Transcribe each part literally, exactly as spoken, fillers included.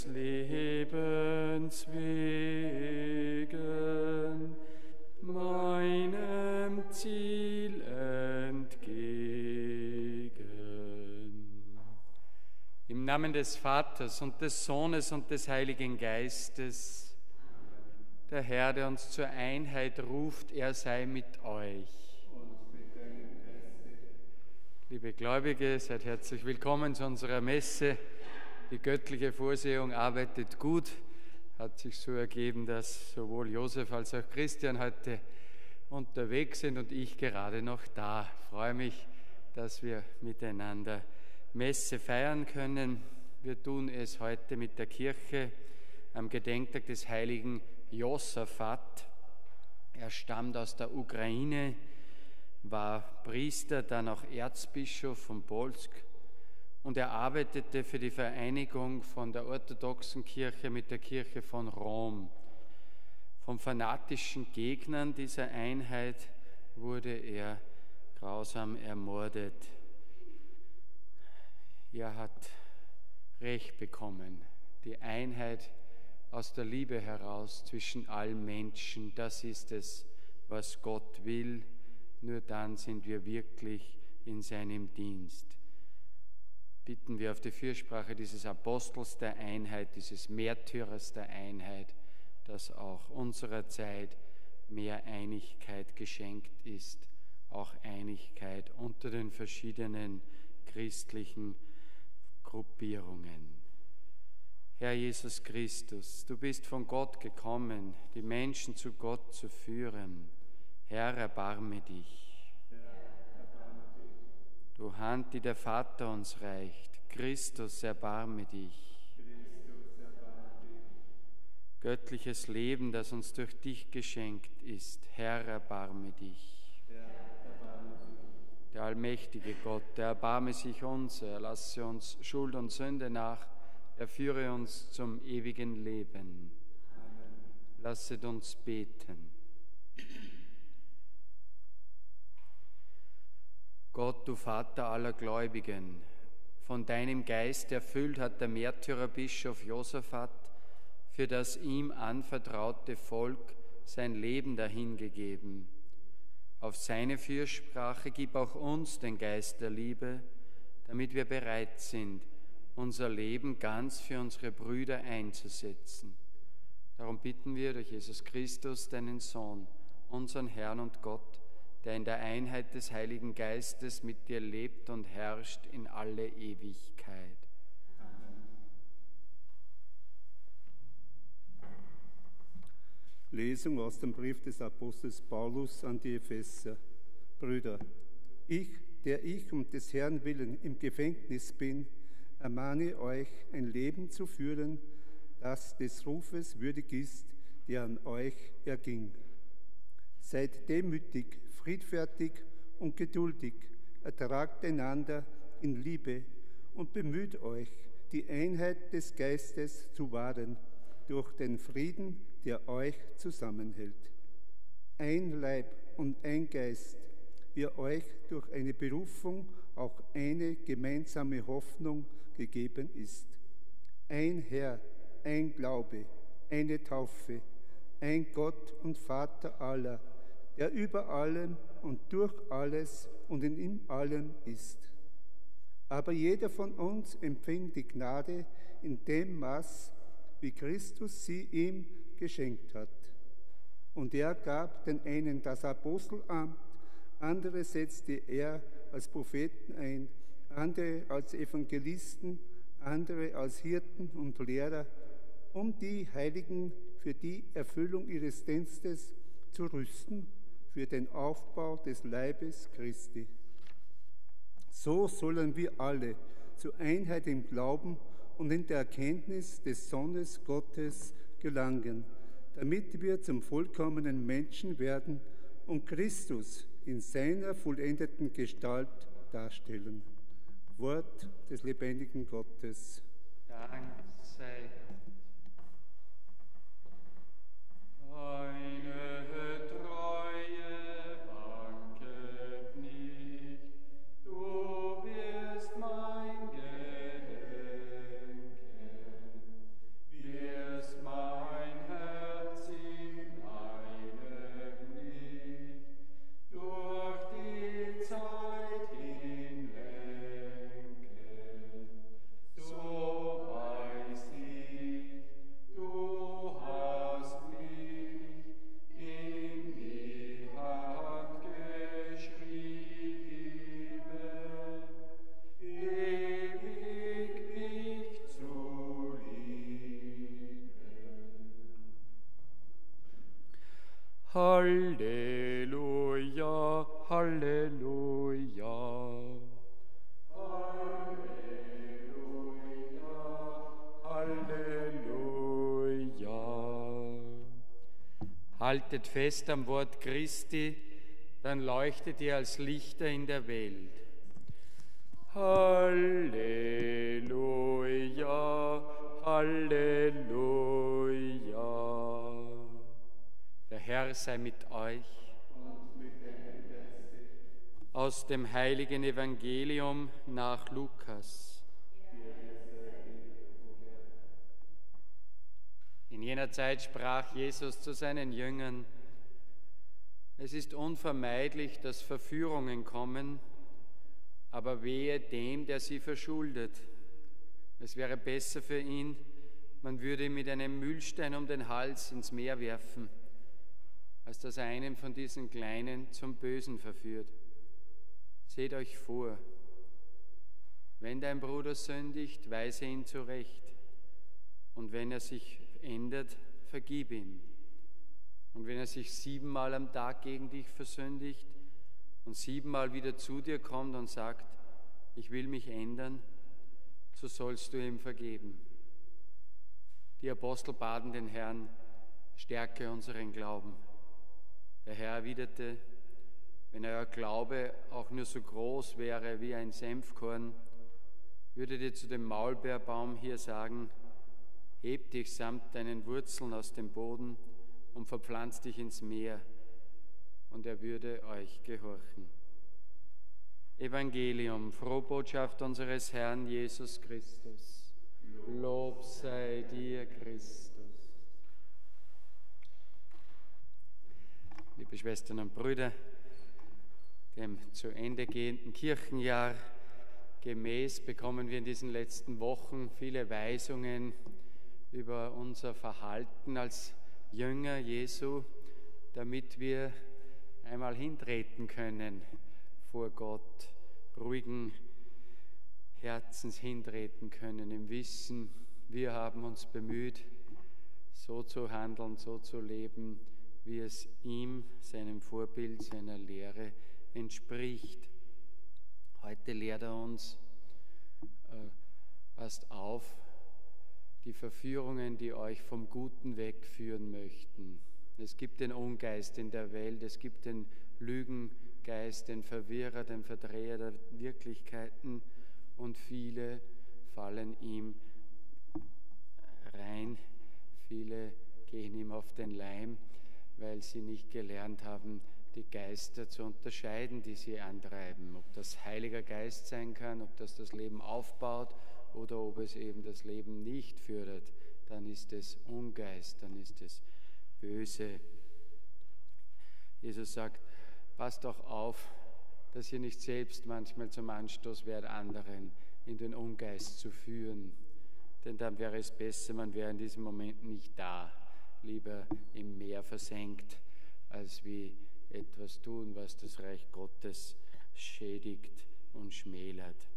des Lebens wegen meinem Ziel entgegen. Im Namen des Vaters und des Sohnes und des Heiligen Geistes, der Herr, der uns zur Einheit ruft, er sei mit euch. Und mit deinem Geiste. Liebe Gläubige, seid herzlich willkommen zu unserer Messe. Die göttliche Vorsehung arbeitet gut. Hat sich so ergeben, dass sowohl Josef als auch Christian heute unterwegs sind und ich gerade noch da. Ich freue mich, dass wir miteinander Messe feiern können. Wir tun es heute mit der Kirche am Gedenktag des heiligen Josaphat. Er stammt aus der Ukraine, war Priester, dann auch Erzbischof von Polsk, und er arbeitete für die Vereinigung von der orthodoxen Kirche mit der Kirche von Rom. Von fanatischen Gegnern dieser Einheit wurde er grausam ermordet. Er hat Recht bekommen, die Einheit aus der Liebe heraus zwischen allen Menschen. Das ist es, was Gott will. Nur dann sind wir wirklich in seinem Dienst. Bitten wir auf die Fürsprache dieses Apostels der Einheit, dieses Märtyrers der Einheit, dass auch unserer Zeit mehr Einigkeit geschenkt ist, auch Einigkeit unter den verschiedenen christlichen Gruppierungen. Herr Jesus Christus, du bist von Gott gekommen, die Menschen zu Gott zu führen. Herr, erbarme dich. Herr, erbarme dich. Du Hand, die der Vater uns reicht, Christus, erbarme dich. Christus, erbarme dich. Göttliches Leben, das uns durch dich geschenkt ist, Herr, erbarme dich. Herr, erbarme dich. Der allmächtige Gott, der erbarme sich unser, er lasse uns Schuld und Sünde nach, er führe uns zum ewigen Leben. Amen. Lasset uns beten. Gott, du Vater aller Gläubigen, von deinem Geist erfüllt hat der Märtyrerbischof Josaphat für das ihm anvertraute Volk sein Leben dahingegeben. Auf seine Fürsprache gib auch uns den Geist der Liebe, damit wir bereit sind, unser Leben ganz für unsere Brüder einzusetzen. Darum bitten wir durch Jesus Christus, deinen Sohn, unseren Herrn und Gott, der in der Einheit des Heiligen Geistes mit dir lebt und herrscht in alle Ewigkeit. Amen. Lesung aus dem Brief des Apostels Paulus an die Epheser. Brüder, ich, der ich um des Herrn willen im Gefängnis bin, ermahne euch, ein Leben zu führen, das des Rufes würdig ist, der an euch erging. Seid demütig, friedfertig und geduldig, ertragt einander in Liebe und bemüht euch, die Einheit des Geistes zu wahren, durch den Frieden, der euch zusammenhält. Ein Leib und ein Geist, wie euch durch eine Berufung auch eine gemeinsame Hoffnung gegeben ist. Ein Herr, ein Glaube, eine Taufe, ein Gott und Vater aller, der über allem und durch alles und in ihm allem ist. Aber jeder von uns empfing die Gnade in dem Maß, wie Christus sie ihm geschenkt hat. Und er gab den einen das Apostelamt, andere setzte er als Propheten ein, andere als Evangelisten, andere als Hirten und Lehrer, um die Heiligen für die Erfüllung ihres Dienstes zu rüsten, für den Aufbau des Leibes Christi. So sollen wir alle zur Einheit im Glauben und in der Erkenntnis des Sohnes Gottes gelangen, damit wir zum vollkommenen Menschen werden und Christus in seiner vollendeten Gestalt darstellen. Wort des lebendigen Gottes. Dank sei Deine Treue wanket nicht, du wirst mein Gedenken Halleluja, Halleluja. Halleluja. Haltet fest am Wort Christi, dann leuchtet ihr als Lichter in der Welt. Halleluja, Halleluja. Der Herr sei mit euch. Und mit deinem Geiste. Aus dem heiligen Evangelium nach Lukas. In jener Zeit sprach Jesus zu seinen Jüngern: Es ist unvermeidlich, dass Verführungen kommen, aber wehe dem, der sie verschuldet. Es wäre besser für ihn, man würde ihn mit einem Mühlstein um den Hals ins Meer werfen, als dass er einen von diesen Kleinen zum Bösen verführt. Seht euch vor, wenn dein Bruder sündigt, weise ihn zurecht, und wenn er sich ändert, vergib ihm. Und wenn er sich siebenmal am Tag gegen dich versündigt und siebenmal wieder zu dir kommt und sagt, ich will mich ändern, so sollst du ihm vergeben. Die Apostel baten den Herrn, stärke unseren Glauben. Der Herr erwiderte, wenn euer Glaube auch nur so groß wäre wie ein Senfkorn, würdet ihr zu dem Maulbeerbaum hier sagen, heb dich samt deinen Wurzeln aus dem Boden und verpflanz dich ins Meer, und er würde euch gehorchen. Evangelium, Frohbotschaft unseres Herrn Jesus Christus. Lob sei dir, Christus. Liebe Schwestern und Brüder, dem zu Ende gehenden Kirchenjahr gemäß bekommen wir in diesen letzten Wochen viele Weisungen über unser Verhalten als Jünger Jesu, damit wir einmal hintreten können vor Gott, ruhigen Herzens hintreten können, im Wissen, wir haben uns bemüht, so zu handeln, so zu leben, wie es ihm, seinem Vorbild, seiner Lehre entspricht. Heute lehrt er uns, äh, passt auf, die Verführungen, die euch vom Guten wegführen möchten. Es gibt den Ungeist in der Welt, es gibt den Lügengeist, den Verwirrer, den Verdreher der Wirklichkeiten, und viele fallen ihm rein, viele gehen ihm auf den Leim, weil sie nicht gelernt haben, die Geister zu unterscheiden, die sie antreiben. Ob das Heiliger Geist sein kann, ob das das Leben aufbaut oder ob es eben das Leben nicht fördert, dann ist es Ungeist, dann ist es böse. Jesus sagt, passt doch auf, dass ihr nicht selbst manchmal zum Anstoß werdet, anderen in den Ungeist zu führen. Denn dann wäre es besser, man wäre in diesem Moment nicht da, lieber im Meer versenkt, als wie etwas tun, was das Reich Gottes schädigt und schmälert.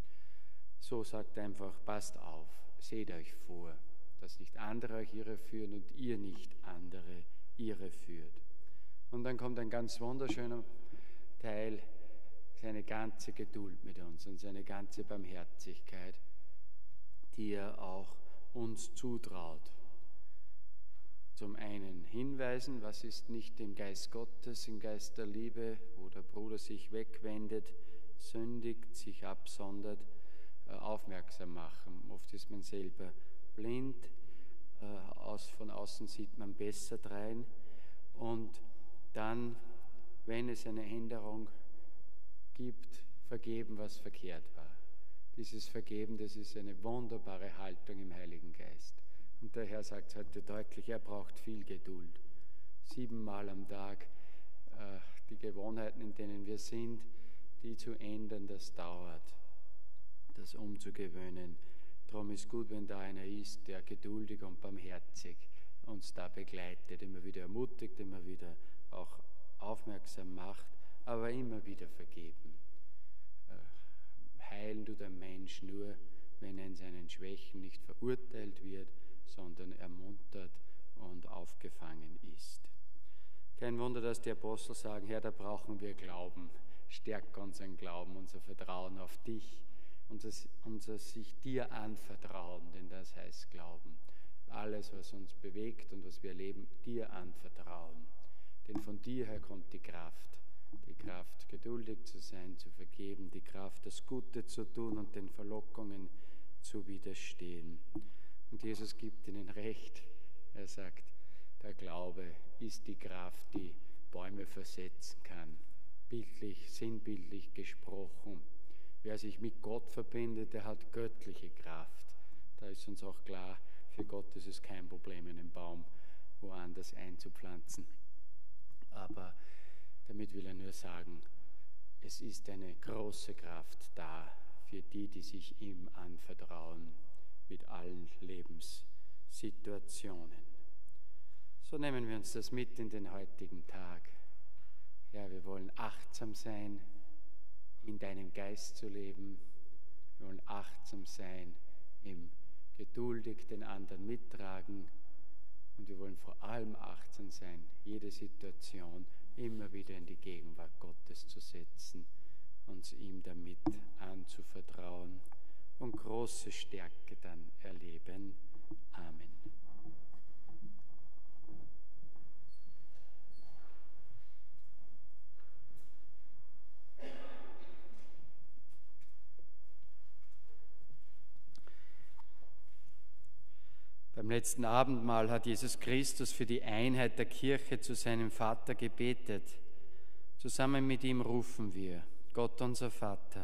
So sagt er einfach, passt auf, seht euch vor, dass nicht andere euch irreführen und ihr nicht andere irreführt. Und dann kommt ein ganz wunderschöner Teil, seine ganze Geduld mit uns und seine ganze Barmherzigkeit, die er auch uns zutraut. Zum einen hinweisen, was ist nicht im Geist Gottes, im Geist der Liebe, wo der Bruder sich wegwendet, sündigt, sich absondert, aufmerksam machen. Oft ist man selber blind, aus, von außen sieht man besser drein, und dann, wenn es eine Änderung gibt, vergeben, was verkehrt war. Dieses Vergeben, das ist eine wunderbare Haltung im Heiligen Geist. Und der Herr sagt heute deutlich, er braucht viel Geduld. Siebenmal am Tag äh, die Gewohnheiten, in denen wir sind, die zu ändern, das dauert, das umzugewöhnen. Darum ist gut, wenn da einer ist, der geduldig und barmherzig uns da begleitet, immer wieder ermutigt, immer wieder auch aufmerksam macht, aber immer wieder vergeben. Äh, heilen tut ein Mensch nur, wenn er in seinen Schwächen nicht verurteilt wird, sondern ermuntert und aufgefangen ist. Kein Wunder, dass die Apostel sagen, Herr, da brauchen wir Glauben. Stärk unseren Glauben, unser Vertrauen auf dich, unser, unser sich dir anvertrauen, denn das heißt Glauben. Alles, was uns bewegt und was wir erleben, dir anvertrauen. Denn von dir her kommt die Kraft. Die Kraft, geduldig zu sein, zu vergeben, die Kraft, das Gute zu tun und den Verlockungen zu widerstehen. Und Jesus gibt ihnen recht. Er sagt, der Glaube ist die Kraft, die Bäume versetzen kann. Bildlich, sinnbildlich gesprochen. Wer sich mit Gott verbindet, der hat göttliche Kraft. Da ist uns auch klar, für Gott ist es kein Problem, einen Baum woanders einzupflanzen. Aber damit will er nur sagen, es ist eine große Kraft da für die, die sich ihm anvertrauen, mit allen Lebenssituationen. So nehmen wir uns das mit in den heutigen Tag. Ja, wir wollen achtsam sein, in deinem Geist zu leben. Wir wollen achtsam sein, im geduldig den anderen mittragen. Und wir wollen vor allem achtsam sein, jede Situation immer wieder in die Gegenwart Gottes zu setzen, uns ihm damit anzuvertrauen und große Stärke dann erleben. Amen. Beim letzten Abendmahl hat Jesus Christus für die Einheit der Kirche zu seinem Vater gebetet. Zusammen mit ihm rufen wir, Gott unser Vater,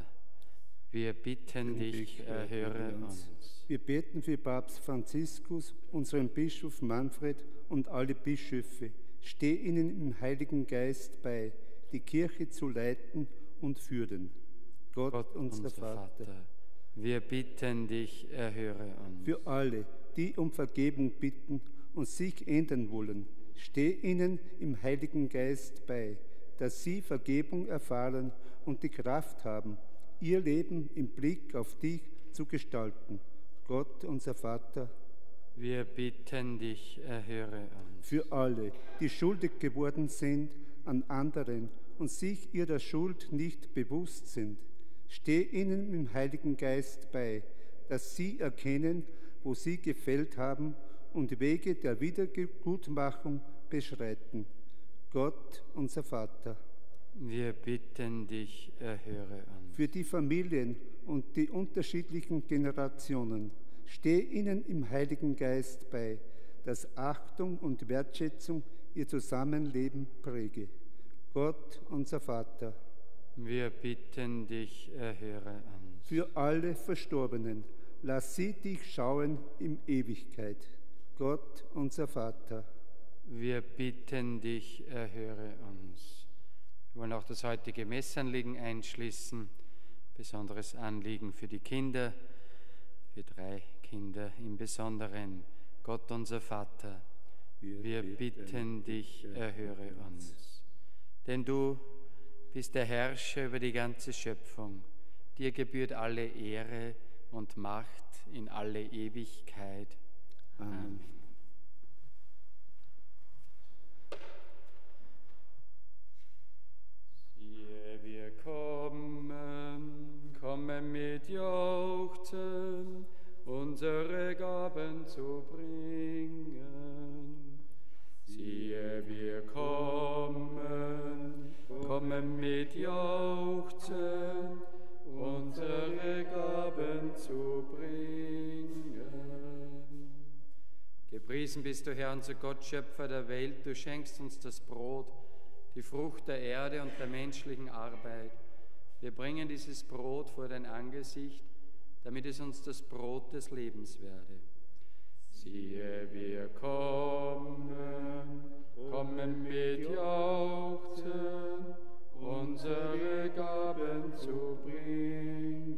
wir bitten dich, erhöre uns. Wir beten für Papst Franziskus, unseren Bischof Manfred und alle Bischöfe. Steh ihnen im Heiligen Geist bei, die Kirche zu leiten und führen. Gott, Gott unser, unser Vater, Vater, wir bitten dich, erhöre uns. Für alle, die um Vergebung bitten und sich ändern wollen, steh ihnen im Heiligen Geist bei, dass sie Vergebung erfahren und die Kraft haben, ihr Leben im Blick auf dich zu gestalten. Gott, unser Vater, wir bitten dich, erhöre uns. Für alle, die schuldig geworden sind an anderen und sich ihrer Schuld nicht bewusst sind, steh ihnen im Heiligen Geist bei, dass sie erkennen, wo sie gefällt haben und Wege der Wiedergutmachung beschreiten. Gott, unser Vater, wir bitten dich, erhöre uns. Für die Familien und die unterschiedlichen Generationen, steh ihnen im Heiligen Geist bei, dass Achtung und Wertschätzung ihr Zusammenleben präge. Gott, unser Vater, wir bitten dich, erhöre uns. Für alle Verstorbenen, lass sie dich schauen in Ewigkeit. Gott, unser Vater, wir bitten dich, erhöre uns. Wir wollen auch das heutige Messanliegen einschließen, besonderes Anliegen für die Kinder, für drei Kinder im Besonderen. Gott, unser Vater, wir, wir bitten, bitten dich, erhöre uns. Denn du bist der Herrscher über die ganze Schöpfung. Dir gebührt alle Ehre und Macht in alle Ewigkeit. Amen. Siehe, wir kommen, kommen mit Jauchzen, unsere Gaben zu bringen. Siehe, wir kommen, kommen mit Jauchzen, unsere Gaben zu bringen. Gepriesen bist du, Herr, unser Gott, Schöpfer der Welt. Du schenkst uns das Brot, die Frucht der Erde und der menschlichen Arbeit. Wir bringen dieses Brot vor dein Angesicht, damit es uns das Brot des Lebens werde. Siehe, wir kommen, kommen mit Jauchzen, unsere Gaben zu bringen.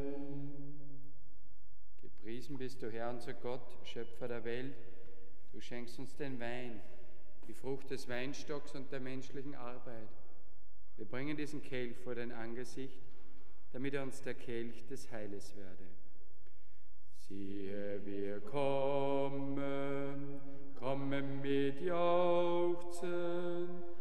Gepriesen bist du, Herr, unser Gott, Schöpfer der Welt. Du schenkst uns den Wein, die Frucht des Weinstocks und der menschlichen Arbeit. Wir bringen diesen Kelch vor dein Angesicht, damit er uns der Kelch des Heiles werde. Siehe, wir kommen, kommen mit Jauchzen,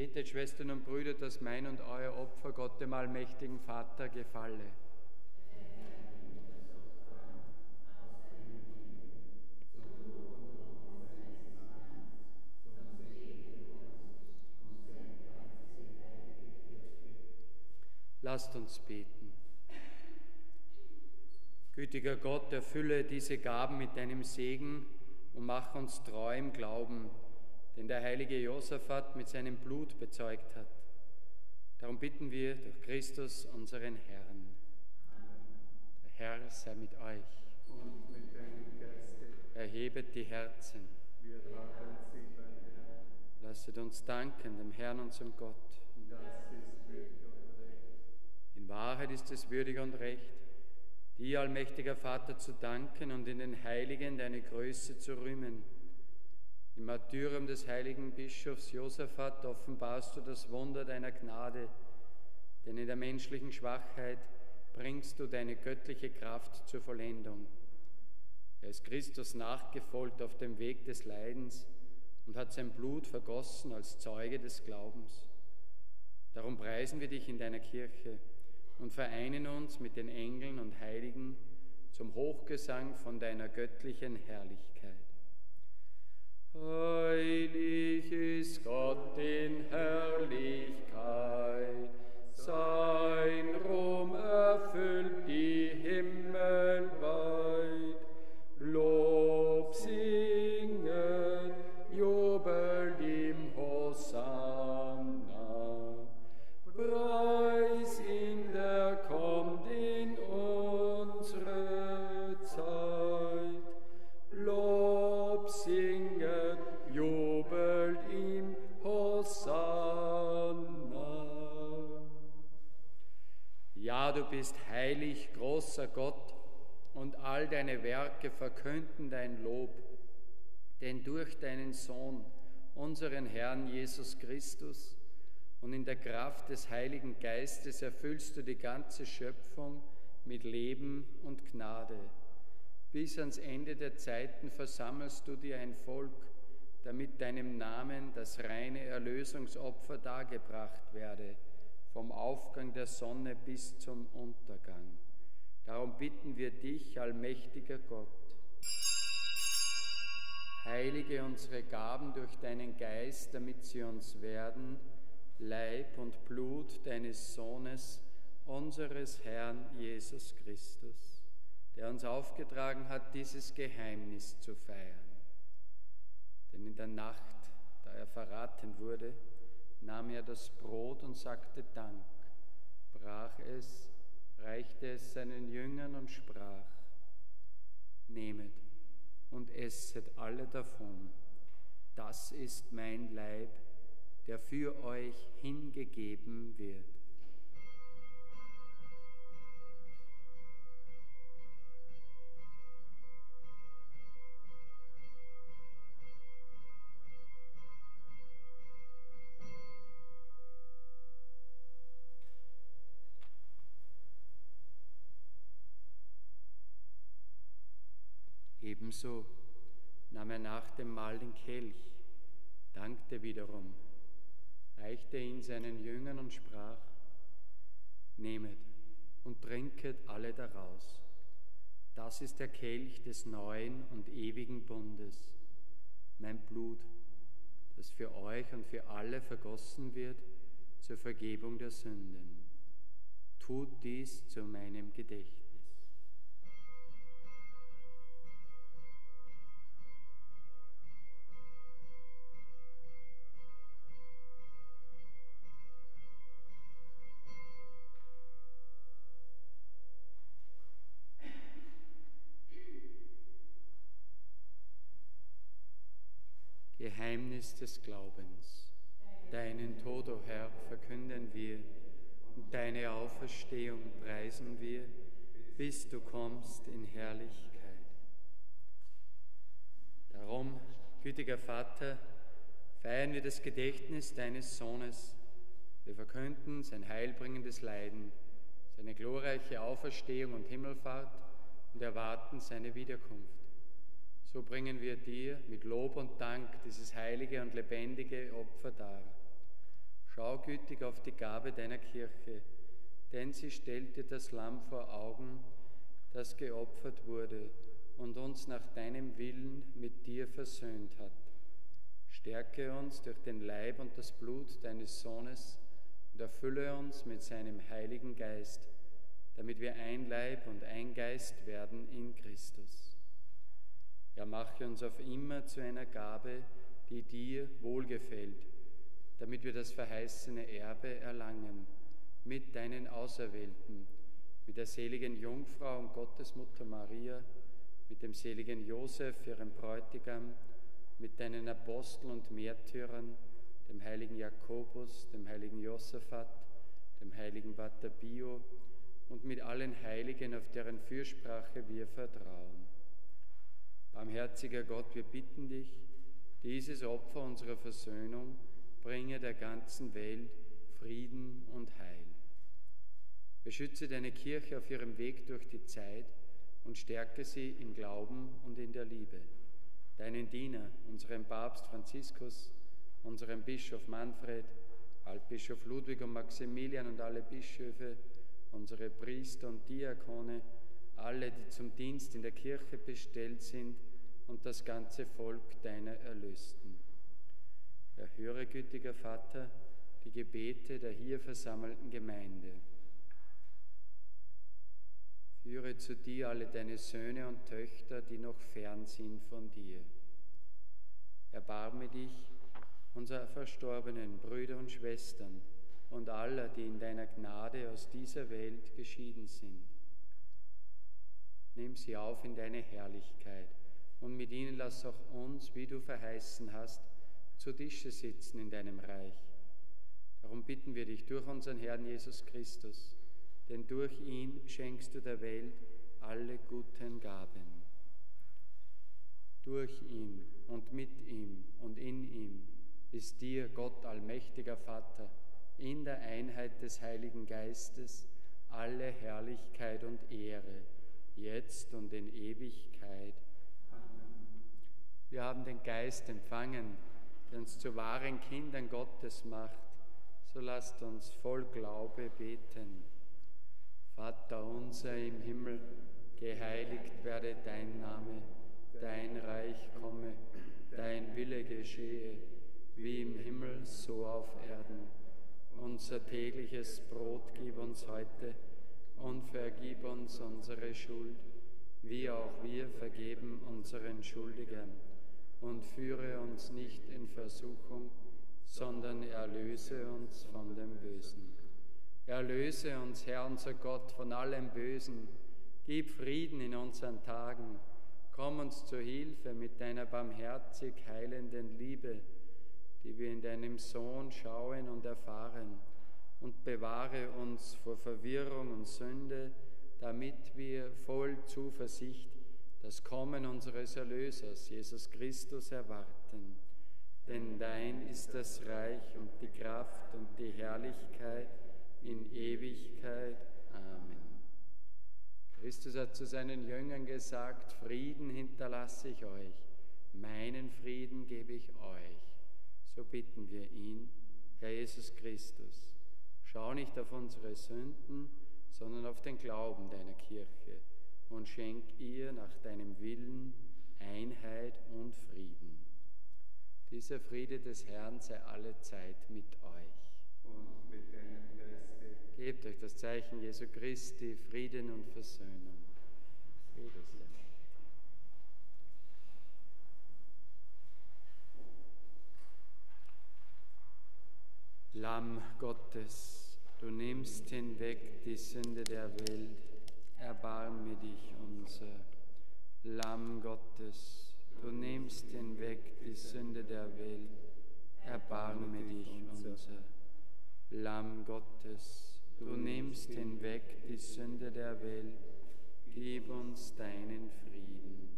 Betet, Schwestern und Brüder, dass mein und euer Opfer Gott, dem allmächtigen Vater, gefalle. Lasst uns beten. Gütiger Gott, erfülle diese Gaben mit deinem Segen und mach uns treu im Glauben, den der heilige Josaphat mit seinem Blut bezeugt hat. Darum bitten wir durch Christus, unseren Herrn. Der Herr sei mit euch. Und mit deinem Geiste. Erhebet die Herzen. Wir tragen sie beim Herrn. Lasset uns danken dem Herrn, unserem Gott. Das ist würdig und recht. In Wahrheit ist es würdig und recht, dir, allmächtiger Vater, zu danken und in den Heiligen deine Größe zu rühmen. Im Martyrium des heiligen Bischofs Josaphat offenbarst du das Wunder deiner Gnade, denn in der menschlichen Schwachheit bringst du deine göttliche Kraft zur Vollendung. Er ist Christus nachgefolgt auf dem Weg des Leidens und hat sein Blut vergossen als Zeuge des Glaubens. Darum preisen wir dich in deiner Kirche und vereinen uns mit den Engeln und Heiligen zum Hochgesang von deiner göttlichen Herrlichkeit. Heilig ist Gott in Herrlichkeit, sein Ruhm erfüllt die Himmel weit. Lob singet, jubelt ihm Hosanna. Preis ihn, der kommt in unsere Zeit. Lob singet, jubelt ihm Hosanna. Ja, du bist heilig, großer Gott, und all deine Werke verkünden dein Lob, denn durch deinen Sohn, unseren Herrn Jesus Christus, und in der Kraft des Heiligen Geistes erfüllst du die ganze Schöpfung mit Leben und Gnade. Bis ans Ende der Zeiten versammelst du dir ein Volk, damit deinem Namen das reine Erlösungsopfer dargebracht werde, vom Aufgang der Sonne bis zum Untergang. Darum bitten wir dich, allmächtiger Gott. Heilige unsere Gaben durch deinen Geist, damit sie uns werden, Leib und Blut deines Sohnes, unseres Herrn Jesus Christus, der uns aufgetragen hat, dieses Geheimnis zu feiern. Denn in der Nacht, da er verraten wurde, nahm er das Brot und sagte Dank, brach es, reichte es seinen Jüngern und sprach: Nehmet und esset alle davon, das ist mein Leib, der für euch hingegeben wird. Ebenso nahm er nach dem Mahl den Kelch, dankte wiederum, reichte ihn seinen Jüngern und sprach: Nehmet und trinket alle daraus. Das ist der Kelch des neuen und ewigen Bundes, mein Blut, das für euch und für alle vergossen wird zur Vergebung der Sünden. Tut dies zu meinem Gedächtnis. Geheimnis des Glaubens. Deinen Tod, o Herr, verkünden wir, und deine Auferstehung preisen wir, bis du kommst in Herrlichkeit. Darum, gütiger Vater, feiern wir das Gedächtnis deines Sohnes. Wir verkünden sein heilbringendes Leiden, seine glorreiche Auferstehung und Himmelfahrt und erwarten seine Wiederkunft. So bringen wir dir mit Lob und Dank dieses heilige und lebendige Opfer dar. Schau gütig auf die Gabe deiner Kirche, denn sie stellt dir das Lamm vor Augen, das geopfert wurde und uns nach deinem Willen mit dir versöhnt hat. Stärke uns durch den Leib und das Blut deines Sohnes und erfülle uns mit seinem Heiligen Geist, damit wir ein Leib und ein Geist werden in Christus. Er mache uns auf immer zu einer Gabe, die dir wohlgefällt, damit wir das verheißene Erbe erlangen, mit deinen Auserwählten, mit der seligen Jungfrau und Gottesmutter Maria, mit dem seligen Josef, ihrem Bräutigam, mit deinen Aposteln und Märtyrern, dem heiligen Jakobus, dem heiligen Josaphat, dem heiligen Pater Pio und mit allen Heiligen, auf deren Fürsprache wir vertrauen. Barmherziger Gott, wir bitten dich, dieses Opfer unserer Versöhnung bringe der ganzen Welt Frieden und Heil. Beschütze deine Kirche auf ihrem Weg durch die Zeit und stärke sie im Glauben und in der Liebe. Deinen Diener, unseren Papst Franziskus, unseren Bischof Manfred, Altbischof Ludwig und Maximilian und alle Bischöfe, unsere Priester und Diakone, alle, die zum Dienst in der Kirche bestellt sind und das ganze Volk deiner Erlösten. Erhöre, gütiger Vater, die Gebete der hier versammelten Gemeinde. Führe zu dir alle deine Söhne und Töchter, die noch fern sind von dir. Erbarme dich unserer verstorbenen Brüder und Schwestern und aller, die in deiner Gnade aus dieser Welt geschieden sind. Nimm sie auf in deine Herrlichkeit und mit ihnen lass auch uns, wie du verheißen hast, zu Tische sitzen in deinem Reich. Darum bitten wir dich durch unseren Herrn Jesus Christus, denn durch ihn schenkst du der Welt alle guten Gaben. Durch ihn und mit ihm und in ihm ist dir, Gott allmächtiger Vater, in der Einheit des Heiligen Geistes alle Herrlichkeit und Ehre, jetzt und in Ewigkeit. Amen. Wir haben den Geist empfangen, der uns zu wahren Kindern Gottes macht. So lasst uns voll Glaube beten. Vater unser im Himmel, geheiligt werde dein Name, dein Reich komme, dein Wille geschehe, wie im Himmel, so auf Erden. Unser tägliches Brot gib uns heute und vergib uns unsere Schuld, wie auch wir vergeben unseren Schuldigern. Und führe uns nicht in Versuchung, sondern erlöse uns von dem Bösen. Erlöse uns, Herr unser Gott, von allem Bösen. Gib Frieden in unseren Tagen. Komm uns zur Hilfe mit deiner barmherzig heilenden Liebe, die wir in deinem Sohn schauen und erfahren. Und bewahre uns vor Verwirrung und Sünde, damit wir voll Zuversicht das Kommen unseres Erlösers, Jesus Christus, erwarten. Denn dein ist das Reich und die Kraft und die Herrlichkeit in Ewigkeit. Amen. Christus hat zu seinen Jüngern gesagt, Frieden hinterlasse ich euch, meinen Frieden gebe ich euch. So bitten wir ihn, Herr Jesus Christus, schau nicht auf unsere Sünden, sondern auf den Glauben deiner Kirche und schenk ihr nach deinem Willen Einheit und Frieden. Dieser Friede des Herrn sei alle Zeit mit euch. Und mit deinem Geiste. Gebt euch das Zeichen Jesu Christi, Frieden und Versöhnung. Friede sei. Lamm Gottes, du nimmst hinweg die Sünde der Welt, erbarme dich unser. Lamm Gottes, du nimmst hinweg die Sünde der Welt, erbarme dich unser. Lamm Gottes, du nimmst hinweg die Sünde der Welt, gib uns deinen Frieden.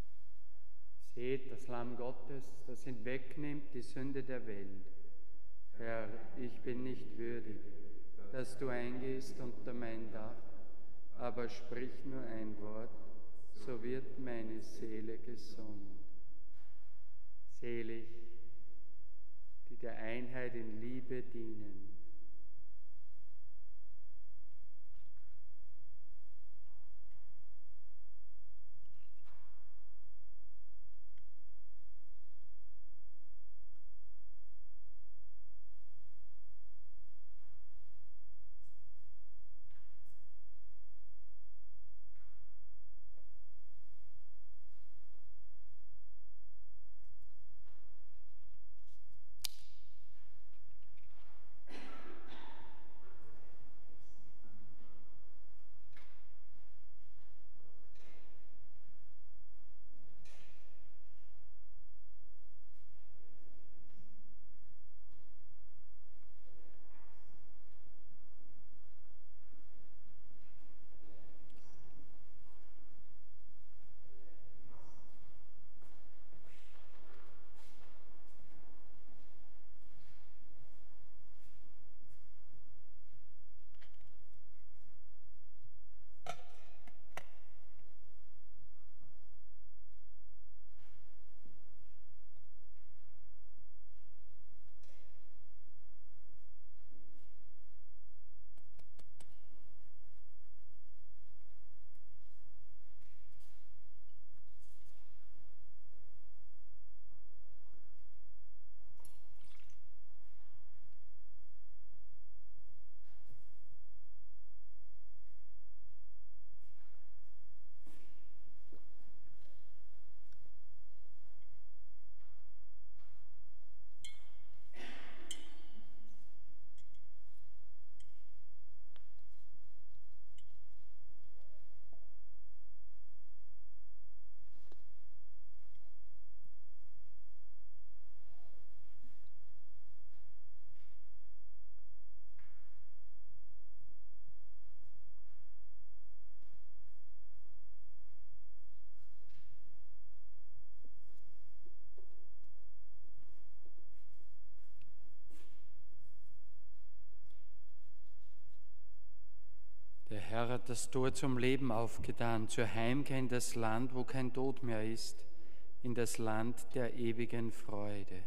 Seht das Lamm Gottes, das hinwegnimmt die Sünde der Welt. Herr, ich bin nicht würdig, dass du eingehst unter mein Dach, aber sprich nur ein Wort, so wird meine Seele gesund. Selig, die der Einheit in Liebe dienen. Der Herr hat das Tor zum Leben aufgetan, zur Heimkehr in das Land, wo kein Tod mehr ist, in das Land der ewigen Freude.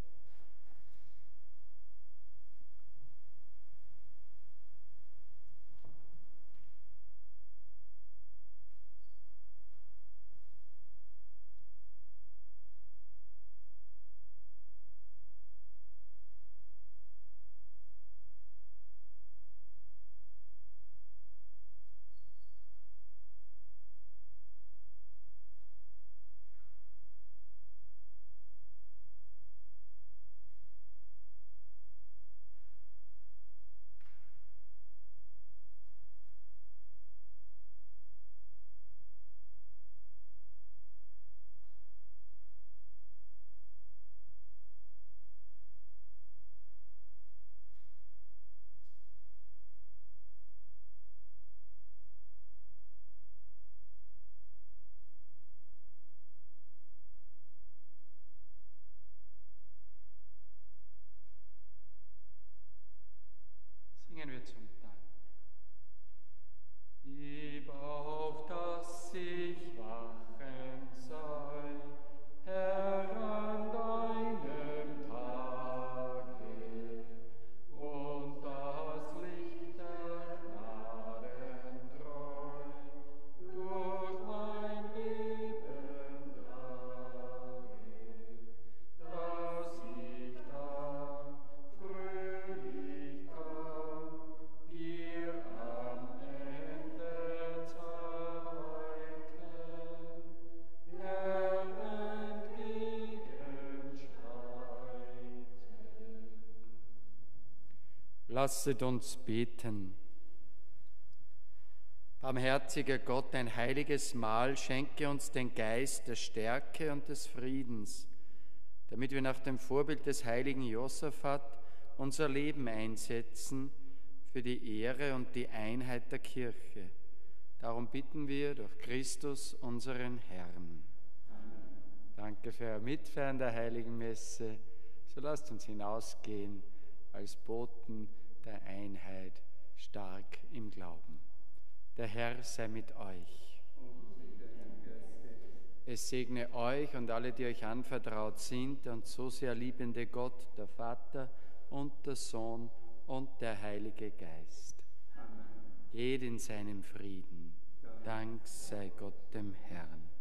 Singen wir zum Dank. Gib auf, dass ich wachen soll, Herr, an deinem Tage, und das Licht der Gnaden treu durch mein Leben trage, dass ich dann fröhlich kann, dir am Ende zerreiten, Herr, entgegenschreiten. Lasset uns beten. Barmherziger Gott, ein heiliges Mahl, schenke uns den Geist der Stärke und des Friedens, damit wir nach dem Vorbild des heiligen Josaphat unser Leben einsetzen für die Ehre und die Einheit der Kirche. Darum bitten wir durch Christus, unseren Herrn. Amen. Danke für Ihr Mitfeiern der Heiligen Messe. So lasst uns hinausgehen als Boten der Einheit stark im Glauben. Der Herr sei mit euch. Es segne euch und alle, die euch anvertraut sind, und so sehr liebende Gott, der Vater und der Sohn und der Heilige Geist. Amen. Geht in seinem Frieden. Dank sei Gott dem Herrn.